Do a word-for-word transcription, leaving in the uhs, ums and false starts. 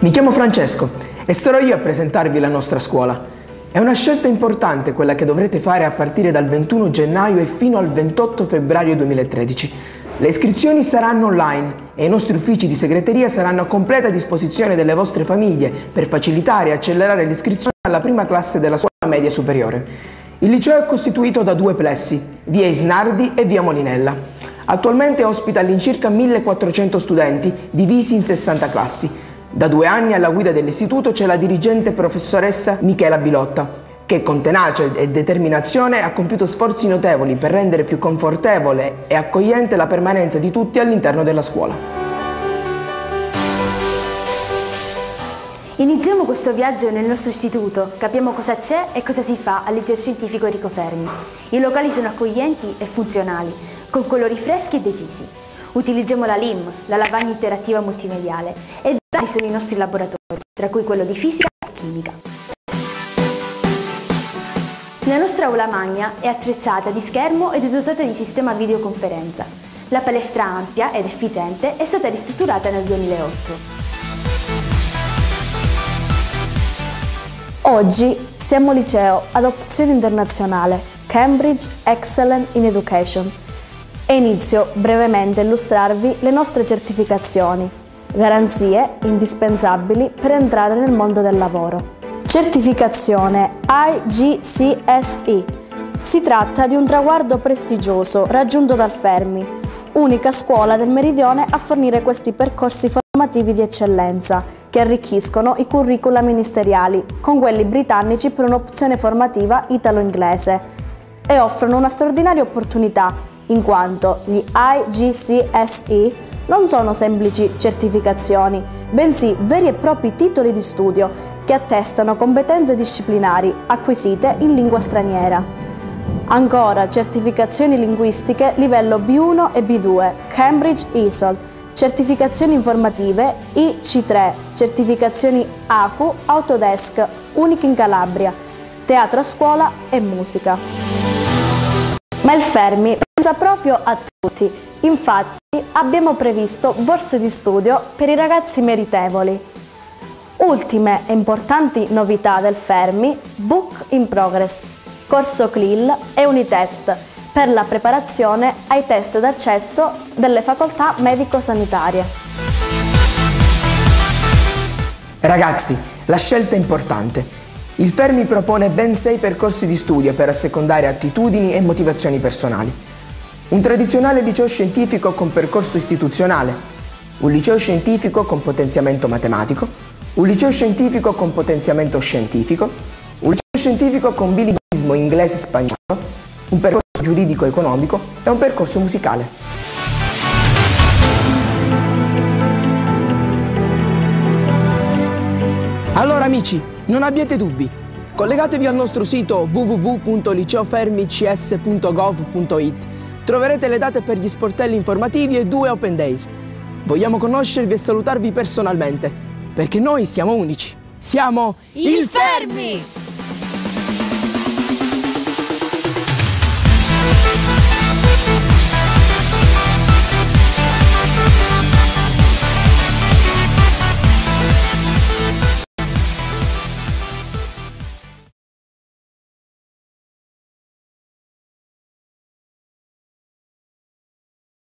Mi chiamo Francesco e sarò io a presentarvi la nostra scuola. È una scelta importante quella che dovrete fare a partire dal ventuno gennaio e fino al ventotto febbraio duemilatredici. Le iscrizioni saranno online e i nostri uffici di segreteria saranno a completa disposizione delle vostre famiglie per facilitare e accelerare l'iscrizione alla prima classe della scuola media superiore. Il liceo è costituito da due plessi, via Isnardi e via Molinella. Attualmente ospita all'incirca millequattrocento studenti divisi in sessanta classi. Da due anni alla guida dell'istituto c'è la dirigente professoressa Michela Bilotta, che con tenacia e determinazione ha compiuto sforzi notevoli per rendere più confortevole e accogliente la permanenza di tutti all'interno della scuola. Iniziamo questo viaggio nel nostro istituto, capiamo cosa c'è e cosa si fa al liceo scientifico Enrico Fermi. I locali sono accoglienti e funzionali, con colori freschi e decisi. Utilizziamo la L I M, la lavagna interattiva multimediale, e vari sono i nostri laboratori, tra cui quello di fisica e chimica. La nostra aula magna è attrezzata di schermo ed è dotata di sistema videoconferenza. La palestra ampia ed efficiente è stata ristrutturata nel duemilaotto. Oggi siamo liceo ad opzione internazionale, Cambridge Excellent in Education, e inizio brevemente a illustrarvi le nostre certificazioni, garanzie indispensabili per entrare nel mondo del lavoro. Certificazione I G C S E. Si tratta di un traguardo prestigioso raggiunto dal Fermi, unica scuola del Meridione a fornire questi percorsi formativi di eccellenza che arricchiscono i curricula ministeriali con quelli britannici per un'opzione formativa italo-inglese e offrono una straordinaria opportunità in quanto gli I G C S E non sono semplici certificazioni, bensì veri e propri titoli di studio che attestano competenze disciplinari acquisite in lingua straniera. Ancora certificazioni linguistiche livello B uno e B due, Cambridge I S O L, certificazioni informative I C tre, certificazioni A C U, Autodesk, uniche in Calabria, teatro a scuola e musica. Ma il Fermi pensa proprio a tutti, infatti abbiamo previsto borse di studio per i ragazzi meritevoli. Ultime e importanti novità del Fermi, Book in Progress, corso C L I L e Unitest per la preparazione ai test d'accesso delle facoltà medico-sanitarie. Ragazzi, la scelta è importante. Il Fermi propone ben sei percorsi di studio per assecondare attitudini e motivazioni personali. Un tradizionale liceo scientifico con percorso istituzionale, un liceo scientifico con potenziamento matematico, un liceo scientifico con potenziamento scientifico, un liceo scientifico con bilinguismo inglese-spagnolo, un percorso giuridico-economico e un percorso musicale. Allora amici, non abbiate dubbi. Collegatevi al nostro sito w w w punto liceo fermi c s punto gov punto i t. Troverete le date per gli sportelli informativi e due Open Days. Vogliamo conoscervi e salutarvi personalmente, perché noi siamo unici. Siamo il Fermi!